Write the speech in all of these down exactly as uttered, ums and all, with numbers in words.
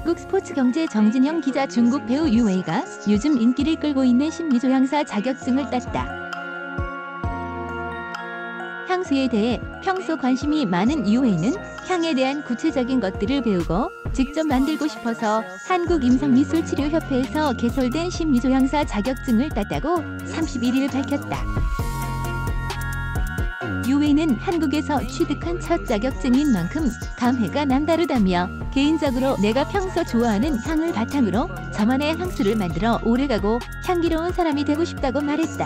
한국 스포츠경제 정진영 기자. 중국 배우 유웨이가 요즘 인기를 끌고 있는 심리조향사 자격증을 땄다. 향수에 대해 평소 관심이 많은 유웨이는 향에 대한 구체적인 것들을 배우고 직접 만들고 싶어서 한국임상미술치료협회에서 개설된 심리조향사 자격증을 땄다고 삼십일 일 밝혔다. 유웨이는 한국에서 취득한 첫 자격증인 만큼 감회가 남다르다며 개인적으로 내가 평소 좋아하는 향을 바탕으로 저만의 향수를 만들어 오래가고 향기로운 사람이 되고 싶다고 말했다.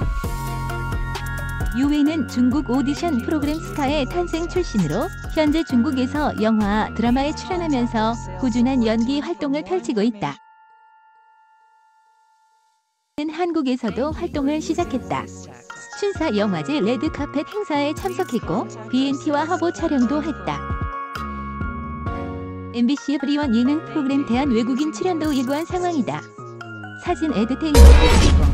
유웨이는 중국 오디션 프로그램 스타의 탄생 출신으로 현재 중국에서 영화, 드라마에 출연하면서 꾸준한 연기 활동을 펼치고 있다. 한국에서도 활동을 시작했다. 춘사 영화제 레드카펫 행사에 참석했고 비엔티와 화보 촬영도 했다. 엠비씨 프리원 예능 프로그램 대한 외국인 출연도 예고한 상황이다. 사진 에드테인먼트